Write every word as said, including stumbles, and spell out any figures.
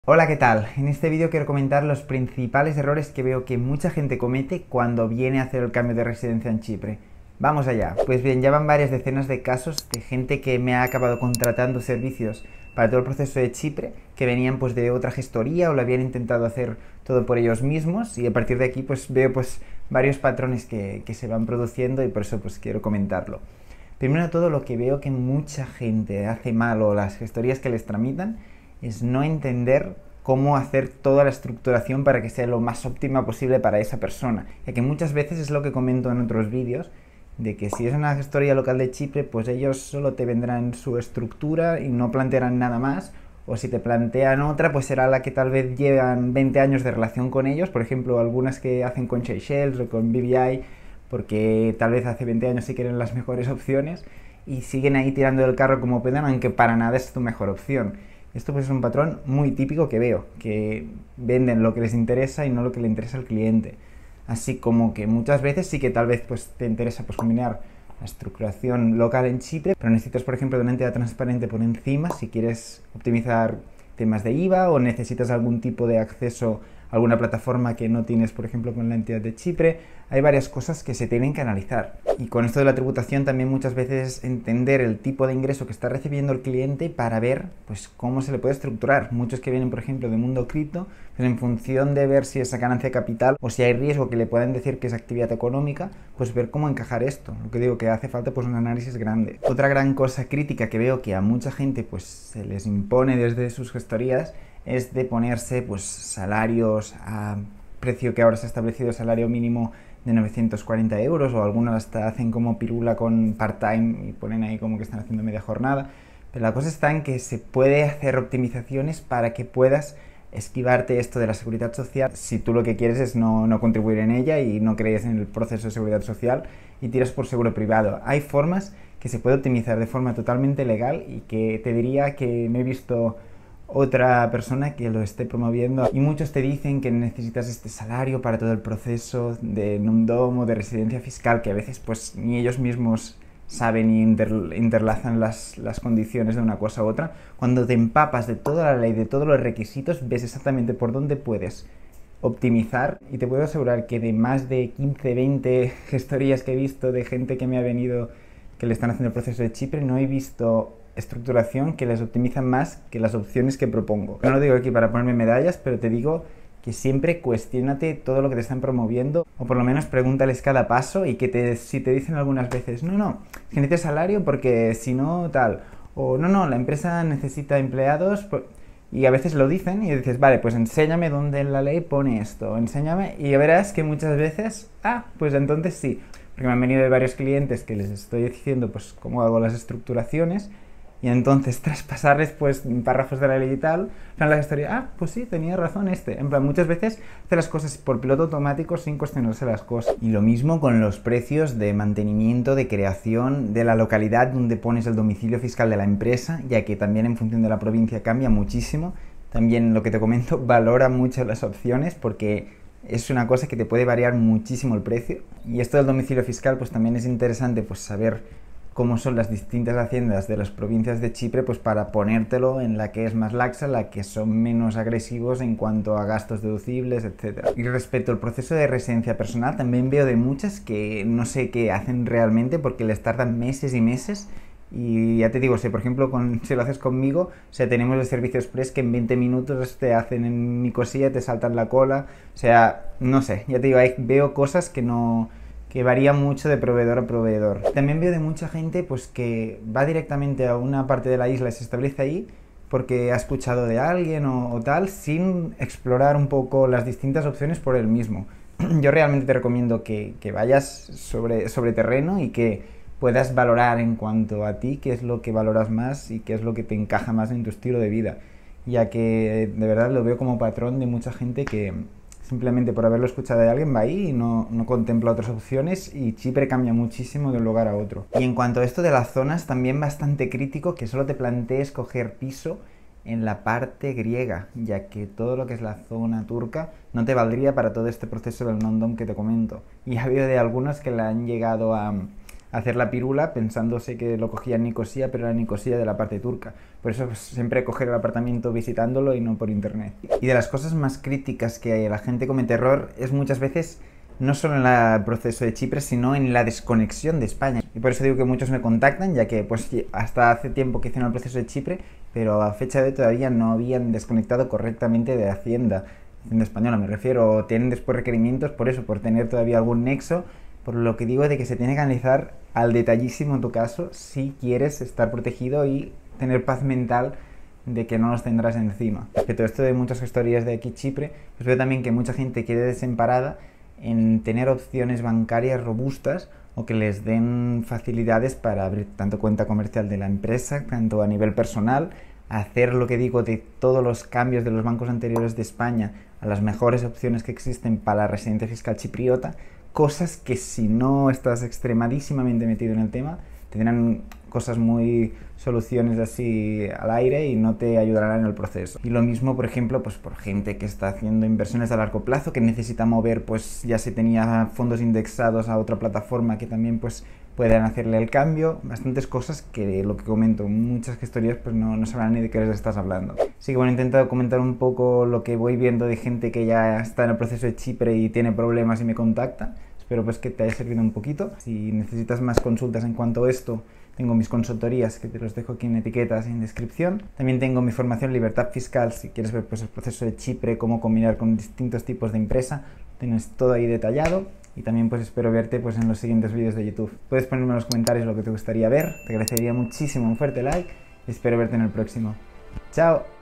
Hola, ¿qué tal? En este vídeo quiero comentar los principales errores que veo que mucha gente comete cuando viene a hacer el cambio de residencia en Chipre. Vamos allá. Pues bien, ya van varias decenas de casos de gente que me ha acabado contratando servicios para todo el proceso de Chipre, que venían pues de otra gestoría o lo habían intentado hacer todo por ellos mismos, y a partir de aquí pues veo pues varios patrones que, que se van produciendo, y por eso pues quiero comentarlo. Primero de todo, lo que veo que mucha gente hace mal, o las gestorías que les tramitan, es no entender cómo hacer toda la estructuración para que sea lo más óptima posible para esa persona, ya que muchas veces es lo que comento en otros vídeos, de que si es una gestoría local de Chipre, pues ellos solo te vendrán su estructura y no plantearán nada más, o si te plantean otra, pues será la que tal vez llevan veinte años de relación con ellos, por ejemplo, algunas que hacen con Seychelles o con B V I, porque tal vez hace veinte años sí que eran las mejores opciones, y siguen ahí tirando del carro como puedan, aunque para nada es tu mejor opción. Esto pues es un patrón muy típico que veo, que venden lo que les interesa y no lo que le interesa al cliente. Así como que muchas veces sí que tal vez pues te interesa pues combinar la estructuración local en Chipre, pero necesitas, por ejemplo, de una entidad transparente por encima si quieres optimizar temas de I V A, o necesitas algún tipo de acceso a alguna plataforma que no tienes, por ejemplo, con la entidad de Chipre. Hay varias cosas que se tienen que analizar. Y con esto de la tributación también muchas veces entender el tipo de ingreso que está recibiendo el cliente para ver pues cómo se le puede estructurar. Muchos que vienen, por ejemplo, de mundo cripto, pues en función de ver si es ganancia de capital o si hay riesgo que le puedan decir que es actividad económica, pues ver cómo encajar esto. Lo que digo, que hace falta pues un análisis grande. Otra gran cosa crítica que veo que a mucha gente pues se les impone desde sus gestorías es de ponerse pues salarios a precio que ahora se ha establecido, salario mínimo de novecientos cuarenta euros, o algunos hasta hacen como pirula con part-time y ponen ahí como que están haciendo media jornada. Pero la cosa está en que se puede hacer optimizaciones para que puedas esquivarte esto de la seguridad social si tú lo que quieres es no, no contribuir en ella y no crees en el proceso de seguridad social y tiras por seguro privado. Hay formas que se puede optimizar de forma totalmente legal, y que te diría que me he visto otra persona que lo esté promoviendo, y muchos te dicen que necesitas este salario para todo el proceso de NUMDOM o de residencia fiscal, que a veces pues ni ellos mismos saben y inter, interlazan las, las condiciones de una cosa u otra. Cuando te empapas de toda la ley, de todos los requisitos, ves exactamente por dónde puedes optimizar, y te puedo asegurar que de más de quince, veinte gestorías que he visto de gente que me ha venido, que le están haciendo el proceso de Chipre, no he visto estructuración que les optimiza más que las opciones que propongo. No lo digo aquí para ponerme medallas, pero te digo que siempre cuestiónate todo lo que te están promoviendo, o por lo menos pregúntales cada paso, y que te, si te dicen algunas veces, no, no, es que necesitas salario porque si no tal, o no, no, la empresa necesita empleados, y a veces lo dicen y dices, vale, pues enséñame dónde en la ley pone esto, enséñame, y verás que muchas veces, ah, pues entonces sí, porque me han venido de varios clientes que les estoy diciendo pues cómo hago las estructuraciones, y entonces tras pasarles pues párrafos de la ley y tal, en plan la gestoría, ah, pues sí, tenía razón este. En plan, muchas veces hace las cosas por piloto automático sin cuestionarse las cosas. Y lo mismo con los precios de mantenimiento, de creación, de la localidad donde pones el domicilio fiscal de la empresa, ya que también en función de la provincia cambia muchísimo. También lo que te comento, valora mucho las opciones, porque es una cosa que te puede variar muchísimo el precio. Y esto del domicilio fiscal pues también es interesante pues saber cómo son las distintas haciendas de las provincias de Chipre, pues para ponértelo en la que es más laxa, la que son menos agresivos en cuanto a gastos deducibles, etcétera. Y respecto al proceso de residencia personal, también veo de muchas que no sé qué hacen realmente, porque les tardan meses y meses. Y ya te digo, si por ejemplo con, si lo haces conmigo, o sea, tenemos el servicio express que en veinte minutos te hacen en Nicosia, te saltan la cola, o sea, no sé, ya te digo, ahí veo cosas que no, que varía mucho de proveedor a proveedor. También veo de mucha gente pues que va directamente a una parte de la isla y se establece ahí porque ha escuchado de alguien o, o tal, sin explorar un poco las distintas opciones por él mismo. Yo realmente te recomiendo que, que vayas sobre, sobre terreno y que puedas valorar en cuanto a ti qué es lo que valoras más y qué es lo que te encaja más en tu estilo de vida, ya que de verdad lo veo como patrón de mucha gente que simplemente por haberlo escuchado de alguien va ahí y no, no contempla otras opciones, y Chipre cambia muchísimo de un lugar a otro. Y en cuanto a esto de las zonas, también bastante crítico que solo te plantees coger piso en la parte griega, ya que todo lo que es la zona turca no te valdría para todo este proceso del non-dom que te comento. Y ha habido de algunos que la han llegado a, hacer la pirula pensándose que lo cogía en Nicosia, pero era Nicosia de la parte turca. Por eso pues, siempre coger el apartamento visitándolo y no por internet. Y de las cosas más críticas que la gente comete error es muchas veces no solo en el proceso de Chipre, sino en la desconexión de España. Y por eso digo que muchos me contactan, ya que pues hasta hace tiempo que hicieron el proceso de Chipre, pero a fecha de hoy todavía no habían desconectado correctamente de Hacienda, Hacienda española me refiero, o tienen después requerimientos por eso, por tener todavía algún nexo, por lo que digo de que se tiene que analizar al detallísimo en tu caso si quieres estar protegido y tener paz mental de que no los tendrás encima. Respecto a esto de muchas gestorías de aquí Chipre, pues veo también que mucha gente quede desemparada en tener opciones bancarias robustas o que les den facilidades para abrir tanto cuenta comercial de la empresa, tanto a nivel personal, hacer lo que digo de todos los cambios de los bancos anteriores de España a las mejores opciones que existen para la residencia fiscal chipriota, cosas que si no estás extremadísimamente metido en el tema, tendrán cosas muy soluciones así al aire y no te ayudarán en el proceso. Y lo mismo, por ejemplo, pues por gente que está haciendo inversiones a largo plazo, que necesita mover, pues ya se tenía fondos indexados a otra plataforma que también pues puedan hacerle el cambio, bastantes cosas que lo que comento, muchas gestorías pues no, no sabrán ni de qué les estás hablando. Así que bueno, he intentado comentar un poco lo que voy viendo de gente que ya está en el proceso de Chipre y tiene problemas y me contacta. Espero pues que te haya servido un poquito. Si necesitas más consultas en cuanto a esto, tengo mis consultorías que te los dejo aquí en etiquetas y en descripción. También tengo mi formación Libertad Fiscal, si quieres ver pues el proceso de Chipre, cómo combinar con distintos tipos de empresa, tienes todo ahí detallado. Y también pues espero verte pues en los siguientes vídeos de YouTube. Puedes ponerme en los comentarios lo que te gustaría ver, te agradecería muchísimo un fuerte like y espero verte en el próximo. ¡Chao!